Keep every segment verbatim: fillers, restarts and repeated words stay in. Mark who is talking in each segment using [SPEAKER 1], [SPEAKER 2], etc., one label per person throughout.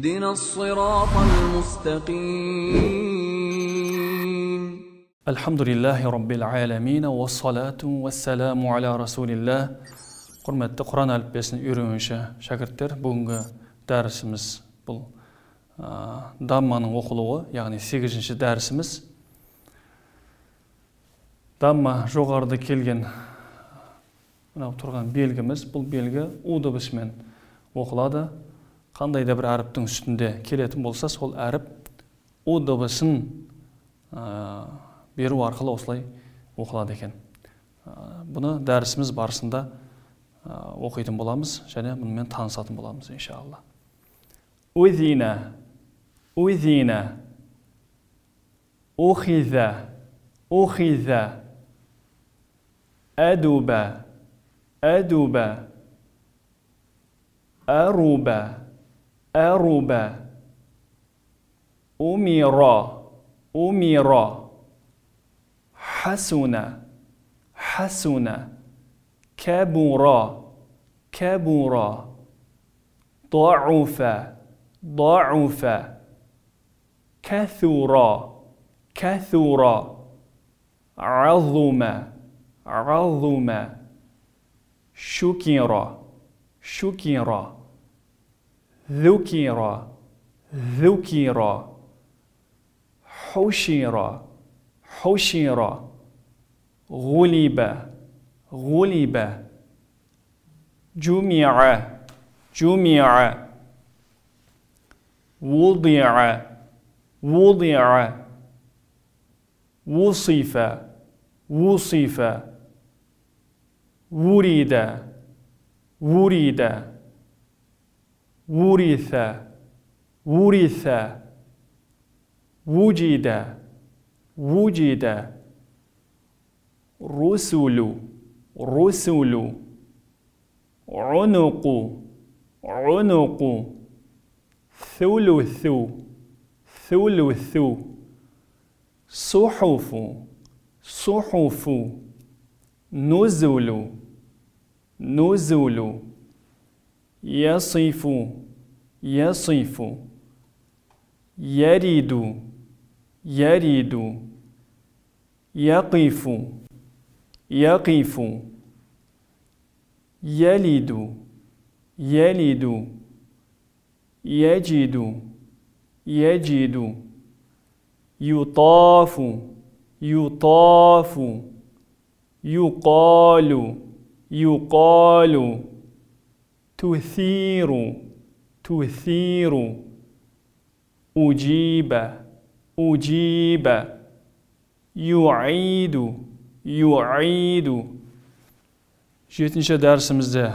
[SPEAKER 1] اهدنا الصراط المستقيم
[SPEAKER 2] الحمد لله رب العالمين والصلاة والسلام على رسول الله. Құрметті Құран әліппесін үйренуші шәкірттер, бүгінгі дәрісіміз бұл дамманың оқылуы, яғни сегізінші дәрісіміз. Дамма жоғарыда келген мынау тұрған белгіміз, бұл белгі у дыбысымен оқылады. Қандай да бір әріптің үстінде келетін болса, сол әріп у дыбысын беру арқылы осылай оқылады екен. Бұны дәрісіміз барысында оқитын боламыз, және бұнымен танысатын боламыз, иншалла. Уйзина, уйзина, ухиза, ухиза, адуба, адуба, аруба, аруба, умира, умира, حسنا حسنا كبرا كبرا ضعف ضعف كثرا كثرا عظم عظم شكر شكر ذكر ذكر حشر حشر غلب غلب جمع جمع وضع وضع وصف وصف ورد ورد ورث ورث وجد وجد رسل رسل عنق عنق ثلث ثلث صحف صحف نزل نزل يصف يصف يرد يرد يقف يقف يلد يلد يجد يجد يطاف يطاف يقال يقال تثير تثير أجيب أجيب يعيد يعيد. Жетінші дәрісімізде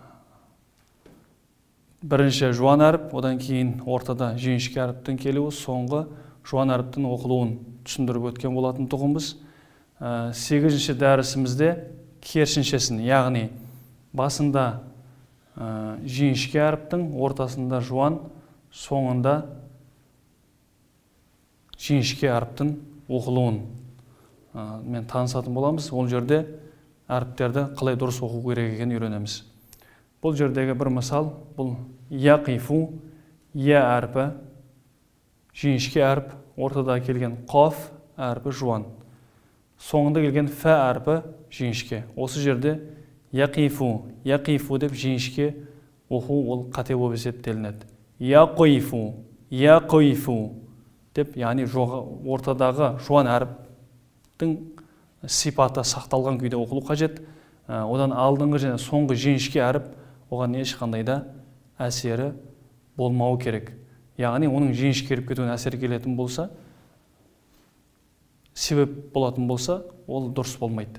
[SPEAKER 2] бірінші жуан әріп, одан кейін ортада жіңішке әріптің келуі, соңғы жуан әріптің оқылуын түсіндіріп өткен болатын тұғымыз. Сегізінші дәрісімізде керісіншесін, яғни басында жіңішке әріптің, ортасында жуан, соңында жіңішке әріптің оқылуын мен танысатын боламыз. Ол жерде әріптерді қалай дұрыс оқу керек екенін үйренеміз. Бұл жердегі бір мысал, бұл яқифу, я әрпі, жіңішке әріп, ортада келген қаф әрпі жуан. Соңында келген фә әрпі жіңішке. Осы жерде яқифу, яқифу деп жіңішке оқу ол қате болып есептелінеді. Яқифу, яқифу деп, яғни ортадағы жуан әріптің сипаты сақталған күйде оқылу қажет. Одан алдыңғы және соңғы жіңішке әріп оған ешқандай да әсері болмауы керек. Яғни оның жіңішке әріп кетуіне әсер келетін болса, себеп болатын болса, ол дұрыс болмайды.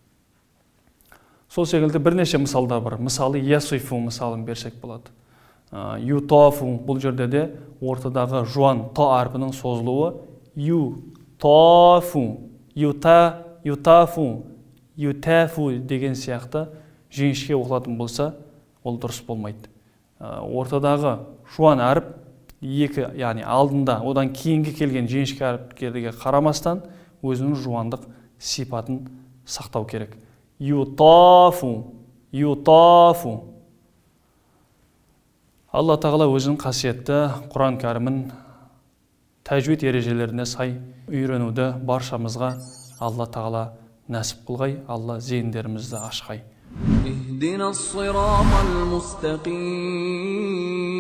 [SPEAKER 2] Сол секілді бірнеше мысалдар бар. Мысалы, ясифу мысалын берсек болады. Ютафу, бұл жерде де ортадағы жуан та әрпінің созылуы ютафу, юта ютафу, ютафу деген сияқты жіңішке оқылатын болса, ол дұрыс болмайды. Ортадағы жуан әріп екі, яғни алдында, одан кейінгі келген жіңішке әріптерге қарамастан өзінің жуандық сипатын сақтау керек. Ютафу, ютафу. Алла тағала өзінің қасиетті Құран кәрімін тәжвид ережелеріне сай үйренуді баршамызға Алла тағала нәсіп қылғай, Алла зейіндерімізді ашқай.
[SPEAKER 1] اهدنا الصراط المستقيم